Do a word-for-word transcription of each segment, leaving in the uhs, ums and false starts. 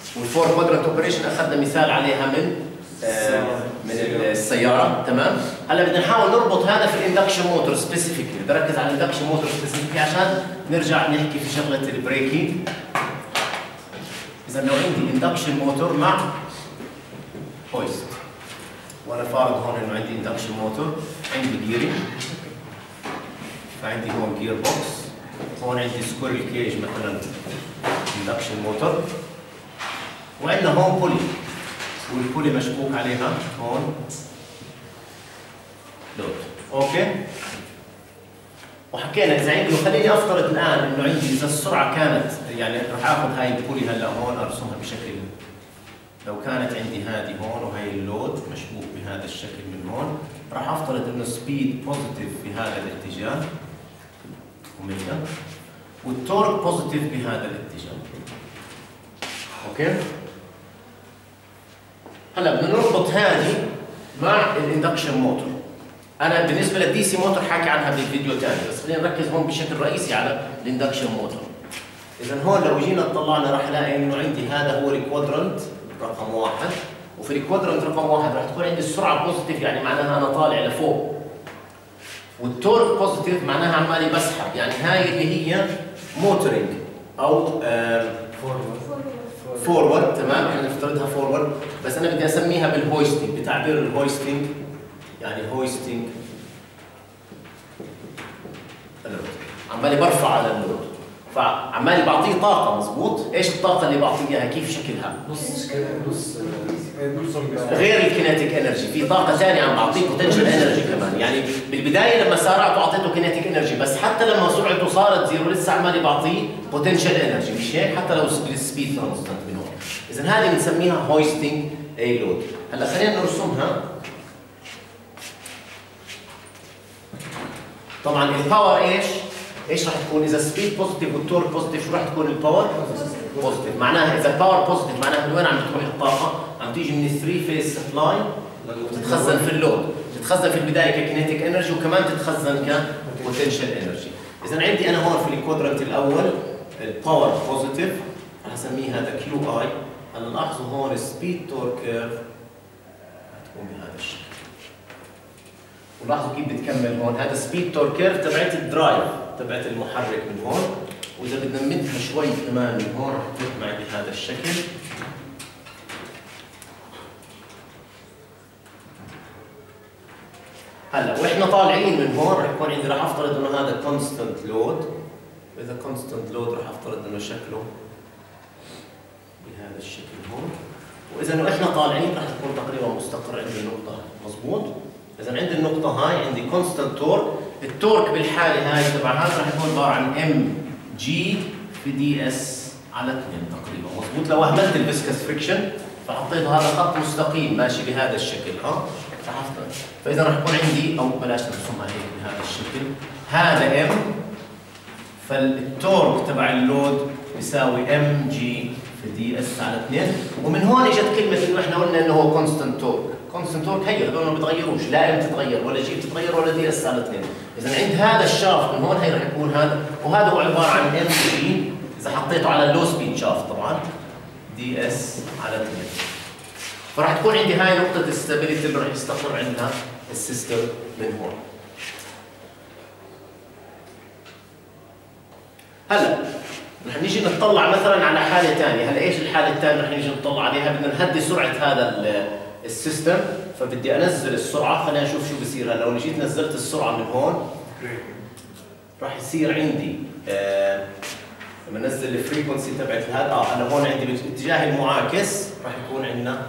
والفور كوادرنت اوبريشن اخذنا مثال عليها من آه من السياره. تمام. هلا بدنا نحاول نربط هذا في الاندكشن موتور سبيسيفيكلي، بدي اركز على الاندكشن موتور سبيسيفيكلي عشان نرجع نحكي في شغله البريكي. اذا لو عندي اندكشن موتور مع هويست، وانا فارض هون انه عندي اندكشن موتور، عندي جيري، فعندي هون جير بوكس، هون عندي سكويرل كيج مثلا اندكشن موتور، وعندنا هون بولي، والبولي مشبوك عليها هون لود. اوكي؟ وحكينا اذا عندي، خليني افترض الان انه عندي اذا السرعه كانت، يعني رح اخذ هاي البولي هلا هون ارسمها بشكل، لو كانت عندي هذه هون وهي اللود مشبوك بهذا الشكل من هون، راح افترض انه سبيد بوزيتيف في هذا الاتجاه اوميجا، والتورك بوزيتيف بهذا الاتجاه. اوكي؟ هلا بدنا نربط هذه مع الاندكشن موتور. انا بالنسبه للدي سي موتور حاكي عنها بالفيديو ثاني، بس خلينا نركز هون بشكل رئيسي على الاندكشن موتور. اذا هون لو جينا اطلعنا راح الاقي انه عندي هذا هو الكوادرنت رقم واحد، وفي الكوادرنت رقم واحد راح تكون عندي السرعه بوزيتيف، يعني معناها انا طالع لفوق، والتورك بوزيتيف معناها عمالي بسحب، يعني هاي اللي هي موتورنج او فورورد. تمام، احنا نفترضها فورورد، بس انا بدي اسميها بالهويستنج، بتعبير الهويستنج، يعني هويستنج اللود، عمالي برفع على اللود، فعمالي بعطيه طاقه. مضبوط؟ ايش الطاقه اللي بعطيه اياها؟ كيف شكلها؟ نص نص غير الكينيتيك انرجي، في طاقه ثانيه عم بعطيه بوتنشال انرجي كمان. يعني بالبدايه لما سارعت اعطيته كينيتيك انرجي، بس حتى لما سرعته صارت زيرو لسه عمالي بعطيه بوتنشال انرجي، مش هيك؟ حتى لو السبيد كونستنت من هون. اذا هذه بنسميها هويستنج اي لود. هلا خلينا نرسمها. طبعا الباور ايش؟ ايش راح تكون؟ اذا سبيد بوزيتيف والتورك بوزيتيف شو راح تكون الباور؟ بوزيتيف. معناها اذا الباور بوزيتيف معناها من وين عم تروح الطاقه؟ عم تيجي من الثري فيز سبلاي وتتخزن في اللود، تتخزن في البدايه ككينيتيك انرجي وكمان تتخزن كبوتنشال انرجي. اذا عندي انا هون في الكوادرنت الاول الباور بوزيتيف، راح اسميه هذا كيو اي. هلا لاحظوا هون السبيد تورك كيرف تكون بهذا الشكل، ولاحظوا كيف بتكمل هون. هذا سبيد تورك كيرف تبعت الدرايف تبعت المحرك من هون، واذا بدنا نمدها شوي كمان من هون رح تروح معي بهذا الشكل. هلا واحنا طالعين من هون رح يكون عندي، رح افترض انه هذا كونستنت لود، واذا كونستنت لود رح افترض انه شكله بهذا الشكل هون، واذا انه احنا طالعين رح تكون تقريبا مستقر عندي النقطه. مضبوط؟ اذا عندي النقطه هاي عندي كونستنت تورك، التورك بالحاله هاي تبع هذا رح يكون عباره عن ام جي في دي اس على اثنين تقريبا. مضبوط؟ لو اهملت الفيسكس فريكشن فحطيت هذا خط مستقيم ماشي بهذا الشكل. ها فاذا راح يكون عندي، او بلاش نرسمها هيك بهذا الشكل، هذا ام، فالتورك تبع اللود بيساوي ام جي في دي اس على اثنين. ومن هون اجت كلمه انه احنا قلنا انه هو كونستنت تورك. كونستنت تورك هي هذول ما بيتغيروش، لا ام تتغير ولا جي بتتغير ولا دي اس على اثنين. اذا عند هذا الشافت من هون هي راح يكون هذا، وهذا هو عباره عن ام جي اذا حطيته على اللو سبيد شافت طبعا دي اس على اثنين. فراح تكون عندي هاي نقطة الستابيليتي اللي راح يستقر عندها السيستم من هون. هلا رح نيجي نطلع مثلا على حالة ثانية. هلا ايش الحالة الثانية رح نيجي نطلع عليها؟ بدنا نهدي سرعة هذا السيستم، فبدي انزل السرعة. خلينا نشوف شو بصير. هلا لو جيت نزلت السرعة من هون راح يصير عندي آه لما ننزل الفريكونسي تبعت هذا اه انا هون عندي بالاتجاه المعاكس راح يكون عندنا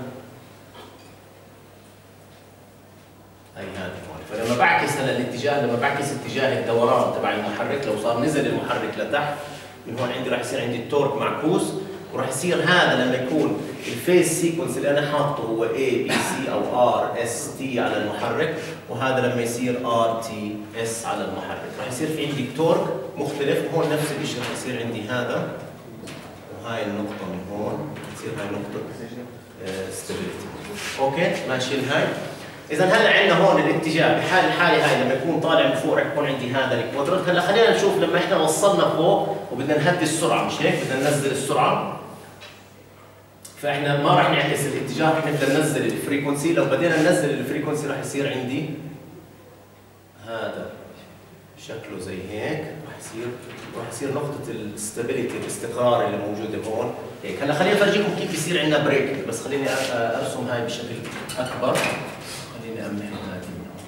هي هذا هون. فلما بعكس هلا الاتجاه، لما بعكس اتجاه الدوران تبع المحرك، لو صار نزل المحرك لتحت من هون عندي راح يصير عندي التورك معكوس، وراح يصير هذا لما يكون الفيز سيكونس اللي انا حاطه هو A B C او R S T على المحرك، وهذا لما يصير R T S على المحرك راح يصير في عندي تورك مختلف. وهون نفس الشيء راح يصير عندي هذا، وهاي النقطة من هون تصير هاي نقطة ستابيليتي. اوكي ماشي هاي. اذا هلا عندنا هون الاتجاه بحال الحاله هاي لما يكون طالع من فوق رح يكون عندي هذا الكوادرنت. هلا خلينا نشوف لما احنا وصلنا فوق وبدنا نهدي السرعه، مش هيك؟ بدنا ننزل السرعه. فاحنا ما راح نعكس الاتجاه، احنا بدنا ننزل الفريكونسي. لو بدينا ننزل الفريكونسي راح يصير عندي هذا شكله زي هيك، راح يصير راح يصير نقطة الاستابيليتي الاستقرار اللي موجودة هون هيك. هلا خليني افرجيكم كيف بيصير عندنا بريك، بس خليني ارسم هاي بشكل اكبر. خليني امحي هذه من هون.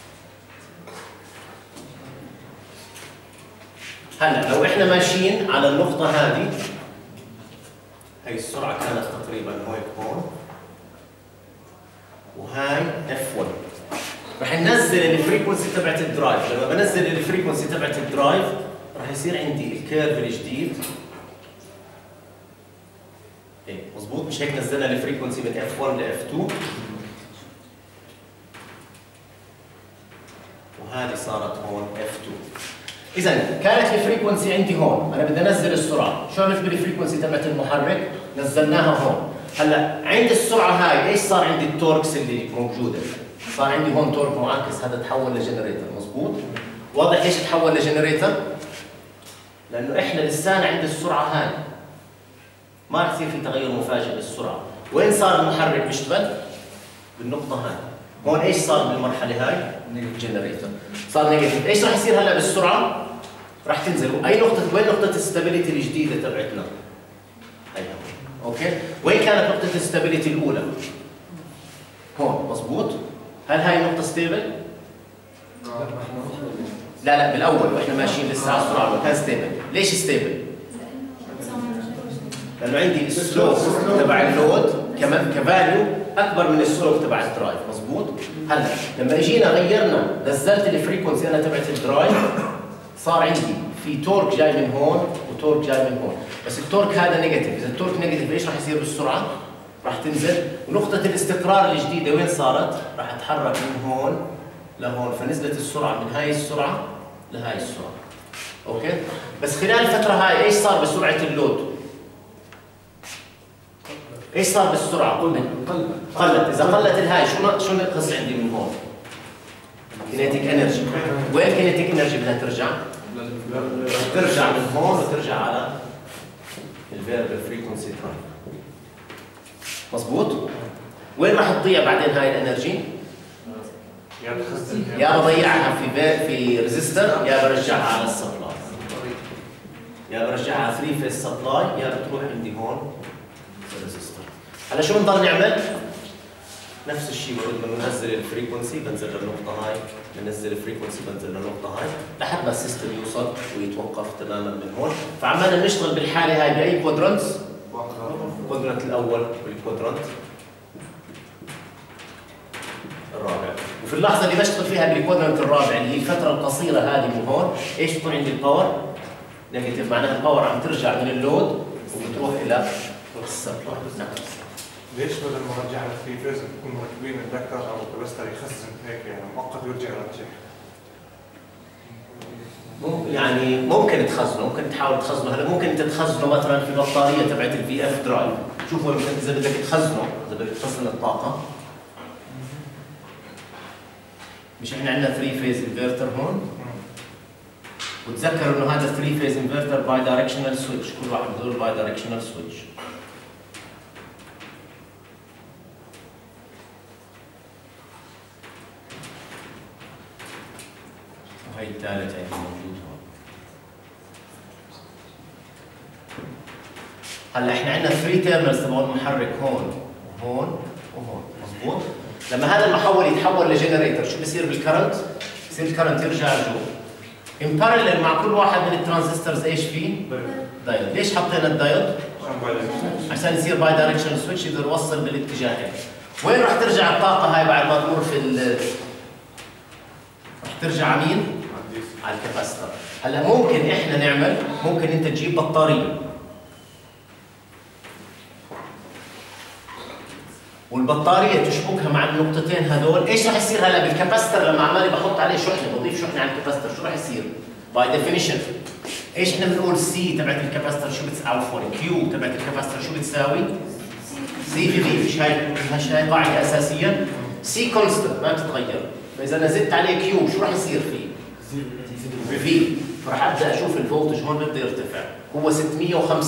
هلا لو احنا ماشيين على النقطة هذه، هي السرعة كانت تقريبا هيك هون، وهاي اف واحد. رح ننزل الفريكونسي تبعت الدرايف. لما بنزل الفريكونسي تبعت الدرايف رح يصير عندي الكيرف الجديد هيك مضبوط. مش هيك نزلنا الفريكونسي من اف واحد ل اف اثنين، وهذه صارت هون اف اثنين. اذا كانت الفريكونسي عندي هون، انا بدي انزل السرعه. شو عملت بالفريكونسي تبعت المحرك؟ نزلناها هون. هلا عند السرعه هاي ايش صار عندي؟ التوركس اللي موجوده صار عندي هون تورك معاكس، هذا تحول لجنريتر. مضبوط؟ واضح ليش تحول لجنريتر؟ لانه احنا لسانا عند السرعه هاي، ما رح يصير في تغير مفاجئ بالسرعه. وين صار المحرك بيشتغل؟ بالنقطه هاي. هون ايش صار بالمرحله هاي؟ جنريتر صار نيجاتيف. ايش رح يصير هلا بالسرعه؟ رح تنزل. اي نقطه؟ وين نقطه الستابيليتي الجديده تبعتنا؟ هي اوكي؟ وين كانت نقطه الستابيليتي الاولى؟ هون. مضبوط؟ هل هاي النقطة ستيبل؟ لا لا بالاول واحنا ماشيين لسه على السرعة كان ستيبل. ليش ستيبل؟ لأنه عندي السلوب تبع اللود كمان كفاليو أكبر من السلوب تبع الدرايف. مضبوط؟ هلا لما اجينا غيرنا نزلت الفريكونسي أنا تبعت الدرايف، صار عندي في تورك جاي من هون وتورك جاي من هون، بس التورك هذا نيجاتيف. إذا التورك نيجاتيف ايش راح يصير بالسرعة؟ راح تنزل. ونقطة الاستقرار الجديدة وين صارت؟ راح اتحرك من هون لهون، فنزلت السرعة من هاي السرعة لهاي السرعة. اوكي؟ بس خلال الفترة هاي ايش صار بسرعة اللود؟ ايش صار بالسرعة؟ قلت قلت. إذا قلت الهاي شو شو نقص عندي من هون؟ كينيتيك انرجي. وين كينيتيك انرجي بدها ترجع؟ ترجع من هون وترجع على الفيربل فريكونسي درايف. مضبوط؟ وين راح تضيع بعدين هاي الانرجي؟ يا بضيعها في في ريزيستر، يا برجعها على السبلاي. يا برجعها على ثري فيز سبلاي، يا بتروح عندي هون ريزيستر. هلا شو بنضل نعمل؟ نفس الشيء بقول لما بنزل الفريكونسي بنزل للنقطة هاي، بنزل الفريكونسي بنزل للنقطة هاي لحد ما السيستم يوصل ويتوقف تماما من هون. فعمالنا نشتغل بالحالة هاي بأي كوادرانتس؟ الكوادرانت الأول والكوادرانت الرابع. وفي اللحظة اللي بشتغل فيها بالكوادرانت الرابع اللي هي الفترة القصيرة هذه من هون، ايش بكون عندي الباور؟ نيجاتيف. معناها الباور عم ترجع من اللود وبتروح إلى السبلاي. نعم. ليش بدل ما نرجع على ثري فيز نكون مركبين اندكتر او كاباستر يخزن هيك يعني مؤقت ويرجع يرجع؟ يعني ممكن تخزنه، ممكن تحاول تخزنه. هلا ممكن انت تخزنه مثلا في بطاريه تبعت الفي اف درايف. شوفوا اذا بدك تخزنه، اذا بدك تخزن الطاقه. مش احنا عندنا ثري فيز انفرتر هون؟ وتذكروا انه هذا ثري فيز انفرتر باي دايركشنال سويتش، كل واحد من هذول باي دايركشنال سويتش. وهي الثالث عندي موجود هون. هلا احنا عندنا ثري تيرمينالز تبع المحرك هون وهون وهون. مضبوط؟ لما هذا المحول يتحول لجنريتر شو بصير بالكرنت؟ بصير الكرنت يرجع لجوا. ان بارلل مع كل واحد من الترانزستورز ايش فيه؟ دايود. ليش حطينا الدايود؟ عشان يصير باي دايركشنال سويتش يقدر يوصل بالاتجاهين. وين راح ترجع الطاقة هاي بعد ما تمر في ال راح ترجع على مين؟ على الكاباستر. هلا ممكن احنا نعمل، ممكن انت تجيب بطارية والبطارية تشبكها مع النقطتين هذول. ايش راح يصير هلا بالكاباستر لما عمالي بحط عليه شحنة، بضيف شحنة على الكاباستر، شو راح يصير؟ باي ديفينيشن ايش احنا بنقول سي تبعت الكاباستر شو بتساوي؟ عفوا كيو تبعت الكاباستر شو بتساوي؟ سي في في. مش هاي مش هاي قاعدة أساسية؟ سي كونستنت ما بتتغير، فإذا أنا زدت عليه كيو شو راح يصير فيه؟ في. فراح أبدأ أشوف الفولتج هون بده يرتفع، هو ستمية وخمسين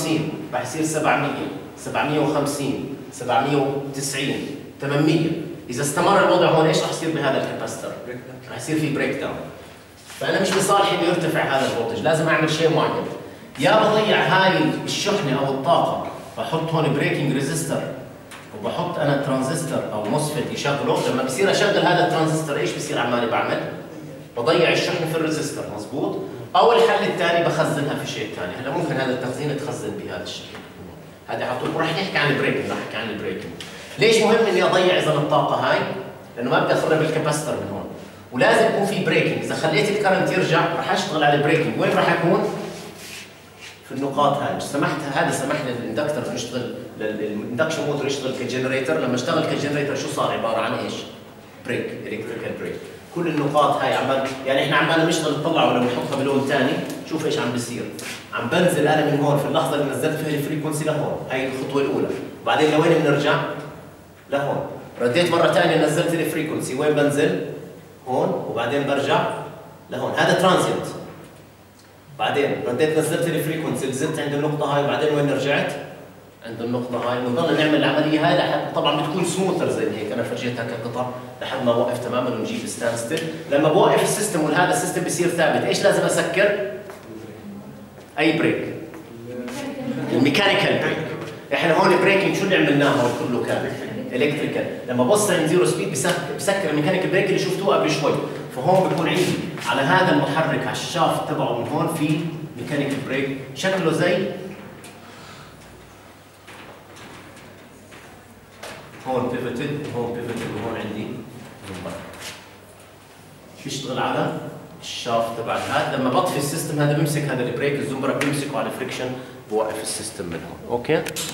راح يصير سبعمية سبعمية وخمسين سبعمية وتسعين ثمانمية. اذا استمر الوضع هون ايش راح يصير بهذا الكاباستر؟ راح يصير في بريك داون. فانا مش بصالحي انه يرتفع هذا الفولتج، لازم اعمل شيء معين. يا بضيع هاي الشحنه او الطاقه بحط هون بريكنج ريزيستر وبحط انا ترانزستور او موسفيت يشغله. لما بصير اشغل هذا الترانزستور ايش بصير عمالي بعمل؟ بضيع الشحنه في الريزيستر، مضبوط؟ او الحل الثاني بخزنها في شيء ثاني. هلا ممكن هذا التخزين تخزن بهذا الشكل. هذا حطوه. وراح نحكي عن البريكنج، راح نحكي عن البريكنج. ليش مهم اني اضيع اذا الطاقه هاي؟ لانه ما بدي اخرب الكاباستر من هون. ولازم يكون في بريكنج. اذا خليت الكرنت يرجع راح اشتغل على البريكنج. وين راح اكون؟ في النقاط هاي. مش سمحت هذا سمح للاندكتر يشتغل، الاندكشن موتور يشتغل كجنريتر. لما اشتغل كجنريتر شو صار؟ عباره عن ايش؟ بريك، الكتريكال بريك. كل النقاط هاي عمال، يعني احنا عمالنا نشتغل نطلع ولا بنحطها بلون ثاني، شوف ايش عم بيصير. عم بنزل انا من هون في اللحظه اللي نزلت فيها الفريكونسي لهون، هاي الخطوه الاولى. بعدين لوين بنرجع؟ لهون. رديت مره ثانيه نزلت الفريكونسي، وين بنزل؟ هون. وبعدين برجع لهون. هذا ترانزيت. بعدين رديت نزلت الفريكونسي، نزلت عند النقطه هاي، وبعدين وين رجعت؟ عند النقطة هاي. ونضل نعمل العملية هاي لحد طبعا بتكون سموثر زي هيك، أنا فرجيتها كقطع لحد ما بوقف تماما ونجيب ستاند ستيل. لما بوقف السيستم وهذا السيستم بصير ثابت، إيش لازم أسكر؟ أي بريك. الميكانيكال بريك. إحنا هون بريكنج شو اللي عملناه هون كله كان؟ إلكتريكال. لما بوصل عند زيرو سبيد بسكر الميكانيكال بريك اللي شفتوه قبل شوي. فهون بكون عندي على هذا المحرك على الشافت تبعه من هون في ميكانيكال بريك شكله زي هون بيفتد وهون بيفتد وهون عندي زنبر. بيشتغل على الشافت تبع هذا. لما بطفي السيستم هذا بيمسك هذا البريك، الزنبرك بيمسكه على الفريكشن بوقف السيستم من هون. اوكي؟